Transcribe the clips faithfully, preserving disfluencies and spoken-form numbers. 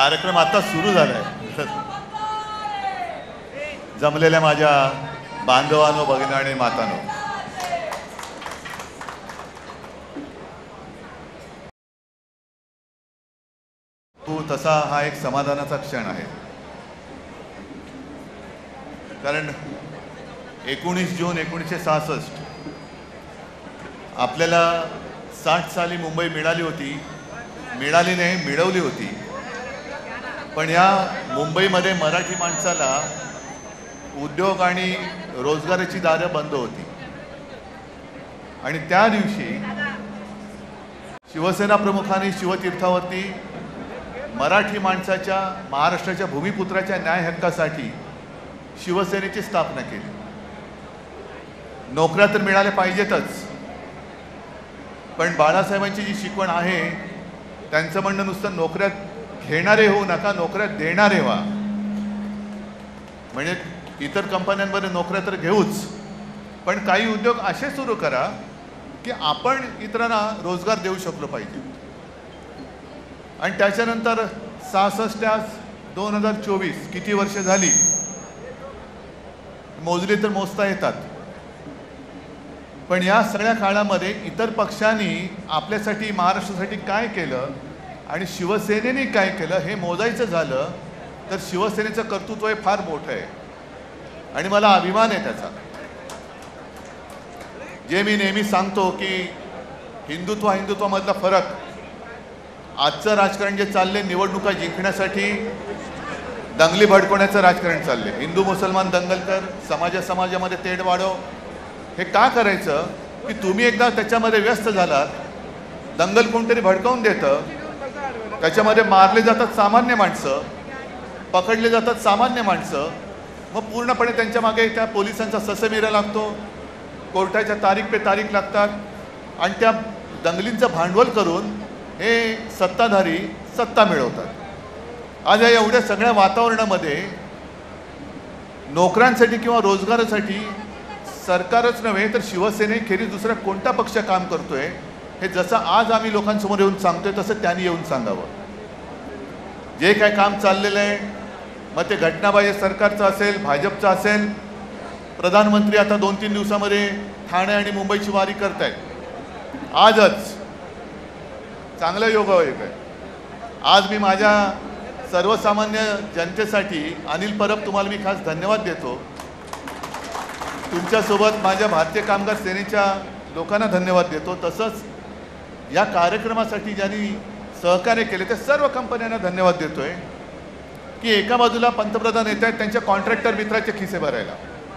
कार्यक्रम आता सुरू झालाय. जमलेल्या माझ्या बांधवांनो, भगिनी आणि मातांनो, तो तसा हा एक समाधानाचा क्षण आहे. कारण एकोणीस जून एकोणीसशे सहासष्ट आपल्याला साठ साली मुंबई मिळाली होती. मिळाली नाही, मिळवली होती. पण या मुंबईमध्ये मराठी माणसाला उद्योग आणि रोजगाराची दारं बंद होती. आणि त्या दिवशी शिवसेना प्रमुखांनी शिवतीर्थावरती मराठी माणसाच्या, महाराष्ट्राच्या भूमिपुत्राच्या न्याय हक्कासाठी शिवसेनेची स्थापना केली. नोकऱ्या तर मिळाल्या पाहिजेतच, पण बाळासाहेबांची जी शिकवण आहे त्यांचं म्हणणं नुसतं नोकऱ्या घेणारे होऊ नका, नोकऱ्या देणारे व्हा. म्हणजे इतर कंपन्यांमध्ये नोकऱ्या तर घेऊच, पण काही उद्योग असे सुरू करा की आपण इतरांना रोजगार देऊ शकलो पाहिजे. आणि त्याच्यानंतर सहासष्ट दोन हजार चोवीस किती वर्ष झाली मोजली तर मोजता येतात. पण या सगळ्या काळामध्ये इतर पक्षांनी आपल्यासाठी, महाराष्ट्रासाठी काय केलं आणि शिवसेनेने काय केलं हे मोजायचं झालं तर शिवसेनेचं कर्तृत्व हे फार मोठं आहे आणि मला अभिमान आहे त्याचा. जे मी नेहमी सांगतो की हिंदुत्व हिंदुत्वामधला फरक, आजचं राजकारण जे चालले निवडणुका जिंकण्यासाठी दंगली भडकवण्याचं राजकारण चालले, हिंदू मुसलमान दंगल कर, समाजा समाजामध्ये तेढ वाढव. हे का करायचं की तुम्ही एकदा त्याच्यामध्ये व्यस्त झालात, दंगल कोणतरी भडकावून देतं, त्याच्यामध्ये मारले जातात सामान्य माणसं, पकडले जातात सामान्य माणसं, मग पूर्णपणे त्यांच्या मागे त्या पोलिसांचा ससेमिरा लागतो, कोर्टाच्या तारीख पे तारीख लागतात आणि त्या दंगलींचं भांडवल करून हे सत्ताधारी सत्ता मिळवतात. आज या एवढ्या सगळ्या वातावरणामध्ये नोकऱ्यांसाठी किंवा रोजगारासाठी सरकारच नव्हे तर शिवसेनेखेरीज दुसरा कोणता पक्ष काम करतोय हे जसं आज आम्ही लोकांसमोर येऊन सांगतोय तसं त्यांनी येऊन सांगावं. जे काय काम चाललेलं आहे, मग ते घटनाबाह्य सरकारचं असेल, भाजपचं असेल, प्रधानमंत्री आता दोन तीन दिवसामध्ये ठाणे आणि मुंबईची वारी करतायत. आजच चांगलं योगायोग आहे. आज मी माझ्या सर्वसामान्य जनतेसाठी, अनिल परब तुम्हाला मी खास धन्यवाद देतो. तुमच्यासोबत माझ्या भारतीय कामगार सेनेच्या लोकांना धन्यवाद देतो. तसंच या कार्यक्रमासाठी ज्यांनी सहकार्य केले त्या सर्व कंपन्यांना धन्यवाद देतोय की एका बाजूला पंतप्रधान येत आहेत त्यांच्या कॉन्ट्रॅक्टर मित्राचे खिसे भरायला.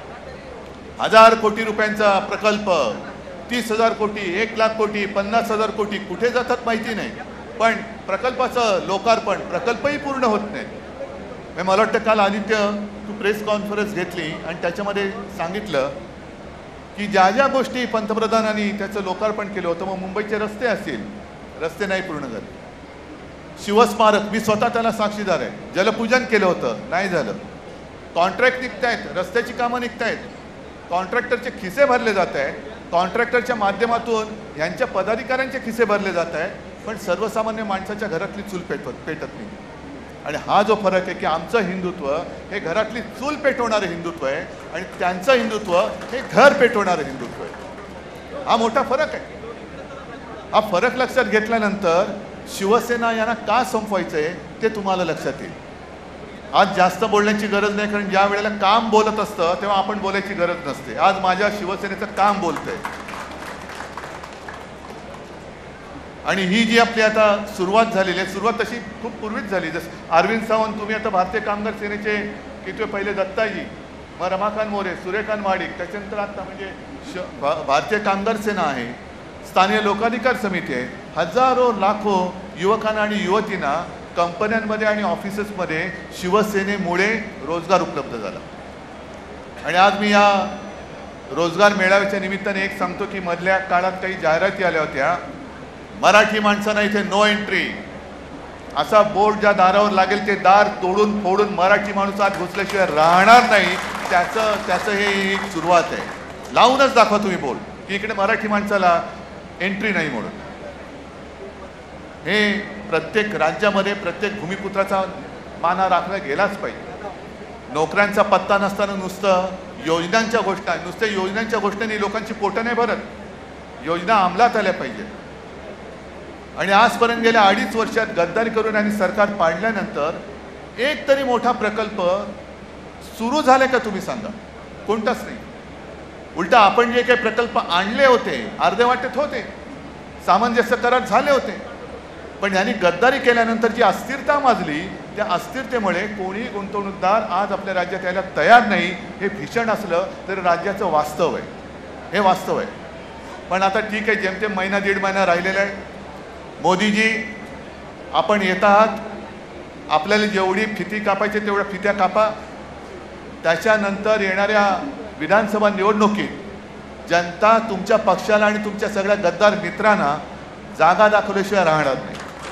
हजार कोटी रुपयांचा प्रकल्प, तीस हजार कोटी, एक लाख कोटी, पन्नास हजार कोटी कुठे जातात माहिती नाही, पण प्रकल्पाचं लोकार्पण, प्रकल्पही पूर्ण होत नाही. मला वाटतं काल आदित्य तू प्रेस कॉन्फरन्स घेतली आणि त्याच्यामध्ये सांगितलं की ज्या ज्या गोष्टी पंतप्रधानांनी त्याचं लोकार्पण केलं होतं, मग मुंबईचे रस्ते असतील, रस्ते नाही पूर्ण झाले. शिवस्मारक, मी स्वतः त्याला साक्षीदार आहे, जलपूजन केलं होतं, नाही झालं. कॉन्ट्रॅक्ट निघतायत, रस्त्याची कामं निघतायत, कॉन्ट्रॅक्टरचे खिसे भरले जात आहेत, कॉन्ट्रॅक्टरच्या माध्यमातून यांच्या पदाधिकाऱ्यांचे खिसे भरले जात आहेत, पण सर्वसामान्य माणसाच्या घरातली चूल पेटत पेटत नाही. आणि हा जो फरक आहे की आमचं हिंदुत्व हे घरातली चूल पेटवणारं हिंदुत्व आहे आणि त्यांचं हिंदुत्व हे घर पेटवणारं हिंदुत्व आहे. हा मोठा फरक आहे. हा फरक लक्षात घेतल्यानंतर शिवसेना यांना का संपवायचं आहे ते तुम्हाला लक्षात येईल. आज जास्त बोलण्याची गरज नाही, कारण ज्या वेळेला काम बोलत असतं तेव्हा आपण बोलायची गरज नसते. आज माझ्या शिवसेनेचं काम बोलतंय आणि ही जी आपली आता सुरुवात झालेली आहे, सुरुवात तशी खूप पूर्वीच झाली. जसं अरविंद सावंत, तुम्ही आता भारतीय कामगार सेनेचे किती पहिले दत्ताजी, मग रमाकांत मोरे, सूर्यकांत महाडिक, त्याच्यानंतर आता म्हणजे श भा भारतीय कामगार सेना आहे, स्थानिक लोकाधिकार समिती आहे. हजारो लाखो युवकांना आणि युवतींना कंपन्यांमध्ये आणि ऑफिसेसमध्ये शिवसेनेमुळे रोजगार उपलब्ध झाला. आणि आज मी या रोजगार मेळाव्याच्या निमित्ताने एक सांगतो की मधल्या काळात काही जाहिराती आल्या होत्या, मराठी माणसांना इथे नो एंट्री, असा बोर्ड ज्या दारावर लागेल ते दार तोडून फोडून मराठी माणूस आत घुसल्याशिवाय राहणार नाही, त्याचं त्याचं हे एक सुरुवात आहे. लावूनच दाखवा तुम्ही बोर्ड की इकडे मराठी माणसाला एंट्री नाही म्हणून. हे प्रत्येक राज्यामध्ये प्रत्येक भूमिपुत्राचा माना राखला गेलाच पाहिजे. नोकऱ्यांचा पत्ता नसताना नुसतं योजनांच्या घोषणा नुसत्या योजनांच्या घोषणेने लोकांची पोटं नाही भरत. योजना अंमलात आल्या पाहिजेत. आणि आजपर्यंत गेल्या अडीच वर्षात गद्दारी करून आणि सरकार पाडल्यानंतर एक तरी मोठा प्रकल्प सुरू झाले का तुम्ही सांगा? कोणताच नाही. उलटा आपण जे काही प्रकल्प आणले होते अर्धेवाटेत होते, सामंजस्य करार झाले होते, पण यांनी गद्दारी केल्यानंतर जी अस्थिरता माजली त्या अस्थिरतेमुळे कोणीही गुंतवणूकदार आज आपल्या राज्यात यायला तयार नाही. हे भीषण असलं तरी राज्याचं वास्तव आहे, हे वास्तव आहे. पण आता ठीक आहे, जेमतेम महिना दीड महिना राहिलेला आहे. मोदीजी आपण येत आहात, आपल्याला जेवढी फिती कापायची तेवढ्या फित्या कापा. त्याच्यानंतर येणाऱ्या विधानसभा निवडणुकीत जनता तुमच्या पक्षाला आणि तुमच्या सगळ्या गद्दार मित्रांना जागा दाखवल्याशिवाय राहणार नाही.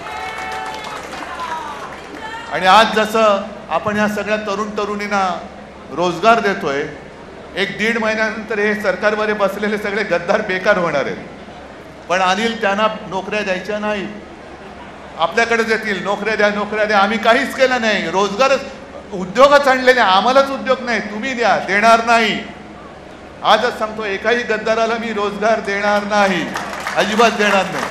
आणि आज जसं आपण ह्या सगळ्या तरुण तरुणींना रोजगार देतोय, एक दीड महिन्यानंतर हे सरकारमध्ये बसलेले सगळे गद्दार बेकार होणार आहेत. पण अनिल त्यांना नोकऱ्या द्यायच्या नाही, आपल्याकडेच येतील. नोकऱ्या द्या नोकऱ्या द्या. आम्ही काहीच केलं नाही, रोजगारच उद्योगच आणलेले, आम्हालाच उद्योग नाही, तुम्ही द्या. देणार नाही. आजच सांगतो, एकाही गद्दाराला मी रोजगार देणार नाही, अजिबात देणार नाही.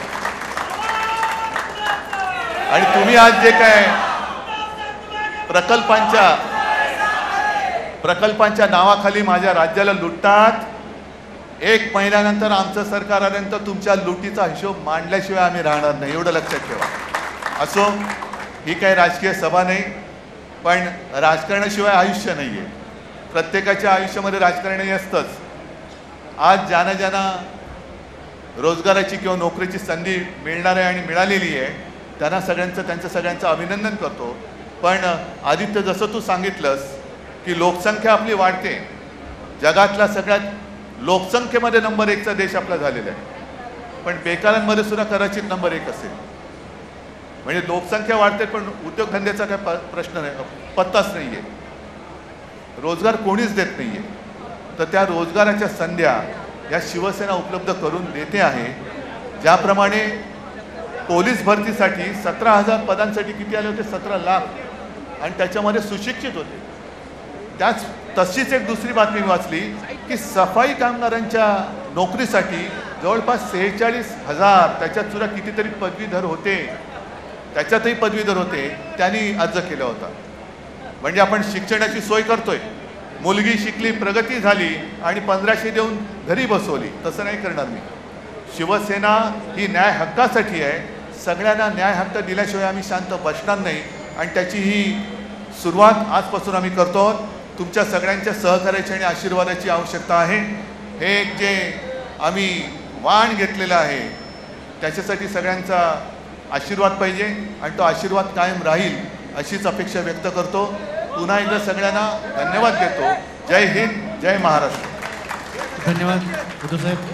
आणि तुम्ही आज जे काय प्रकल्पांच्या प्रकल्पांच्या नावाखाली माझ्या राज्याला लुटतात, एक महिन्यानंतर आमचं सरकार आल्यानंतर तुमच्या लुटीचा हिशोब मांडल्याशिवाय आम्ही राहणार नाही, एवढं लक्षात ठेवा. असो, ही काही राजकीय सभा नाही, पण राजकारणाशिवाय आयुष्य नाही आहे. प्रत्येकाच्या आयुष्यामध्ये राजकारणही असतंच. आज ज्यांना ज्यांना रोजगाराची किंवा नोकरीची संधी मिळणार आहे आणि मिळालेली आहे त्यांना सगळ्यांचं त्यांचं सगळ्यांचं अभिनंदन करतो. पण आदित्य, जसं तू सांगितलंस की लोकसंख्या आपली वाढते, जगातला सगळ्यात लोकसंख्येमध्ये नंबर एकचा देश आपला झालेला आहे, पण बेकारांमध्ये सुद्धा कदाचित नंबर एक असेल. म्हणजे लोकसंख्या वाढते पण उद्योगधंद्याचा काय प प्रश्न नाही, पत्ताच नाही आहे. रोजगार कोणीच देत नाही आहे. तर त्या रोजगाराच्या संध्या या शिवसेना उपलब्ध करून देते आहे. ज्याप्रमाणे पोलीस भरतीसाठी सतरा हजार पदांसाठी किती आले होते? सतरा लाख. आणि त्याच्यामध्ये सुशिक्षित होते. त्याच तशीच एक दुसरी बातमी वाचली की सफाई कामगारांच्या नोकरीसाठी जवळपास सेहेचाळीस हजार त्याच्यात सुद्धा कितीतरी पदवीधर होते, त्याच्यातही पदवीधर होते, त्यांनी अर्ज केला होता. म्हणजे आपण शिक्षणाची सोय करतोय, मुलगी शिकली, प्रगती झाली आणि पंधराशे देऊन घरी बसवली, तसं नाही करणार मी. शिवसेना ही न्याय हक्कासाठी आहे. सगळ्यांना न्याय हक्क दिल्याशिवाय आम्ही शांत बसणार नाही. आणि त्याची ही सुरुवात आजपासून आम्ही करतो. तुमच्या सगळ्यांच्या सहकार्याची आणि आशीर्वादाची आवश्यकता आहे. हे एक जे आम्ही वाण घेतलेलं आहे त्याच्यासाठी सगळ्यांचा आशीर्वाद पाहिजे आणि तो आशीर्वाद कायम राहील अशीच अपेक्षा व्यक्त करतो. पुन्हा एकदा सगळ्यांना धन्यवाद देतो. जय हिंद, जय महाराष्ट्र. धन्यवाद उद्धव साहेब.